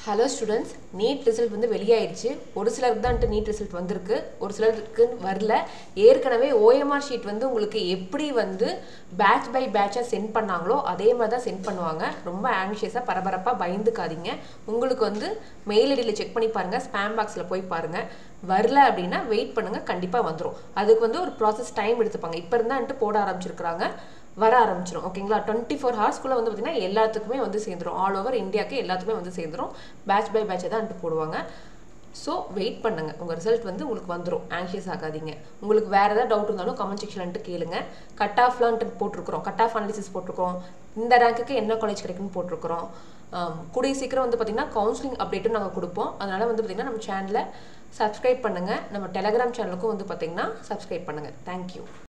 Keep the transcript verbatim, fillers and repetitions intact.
Hello students, NEET result வந்து வெளியாயிருச்சு. ஒரு சிலருக்கு தான் NEET result வந்திருக்கு, ஒரு சிலருக்கு வரல. ஏற்கனவே O M R sheet வந்து உங்களுக்கு எப்படி வந்து batch by batch சென்ட் பண்ணாங்களோ அதே மாதிரி தான் சென்ட் பண்ணுவாங்க. ரொம்ப ஆங்ஷியஸா பரபரப்பா பயந்துக்காதீங்க. உங்களுக்கு வந்து மெயில் ஐடில செக் பண்ணி பாருங்க, ஸ்பாம் பாக்ஸ்ல போய் பாருங்க. வரல அப்படினா வெயிட் பண்ணுங்க, கண்டிப்பா வந்துரும். அதுக்கு வந்து ஒரு process டைம் எடுத்துப்பாங்க. இப்போ இருந்தா போட ஆரம்பிச்சிருக்காங்க. வர ஆரம்பிச்சிரும் ஓகேங்களா twenty-four hours குள்ள வந்து பாத்தீங்கன்னா எல்லாத்துக்குமே வந்து சேர்ந்துரும் ஆல் ஓவர் இந்தியாக்கு எல்லாத்துக்குமே வந்து சேர்ந்துரும் பேட்ச் பை பேட்ச் தான் போடுவாங்க சோ வெயிட் பண்ணுங்க உங்க ரிசல்ட் வந்து உங்களுக்கு வந்துரும் ஆங்ஷியஸ் ஆகாதீங்க உங்களுக்கு வேற ஏதாவது டவுட் இருந்தாலும் கமெண்ட் செக்ஷன்ல கேளுங்க கட் ஆஃப்லாம் போட்டுருக்கோம் கட் ஆஃப் அனாலிசிஸ் போட்டுருக்கோம் இந்த ரேங்க்குக்கு என்ன காலேஜ் கிடைக்கும்னு போட்டுருக்கோம் கூடிய சீக்கிரம் வந்து பாத்தீங்கன்னா கவுன்சிலிங் அப்டேட்டும் நாங்க கொடுப்போம் அதனால வந்து பாத்தீங்கன்னா நம்ம சேனலை சப்ஸ்கிரைப் பண்ணுங்க நம்ம டெலிகிராம் சேனலுக்கும் வந்து பாத்தீங்கன்னா சப்ஸ்கிரைப் பண்ணுங்க Thank you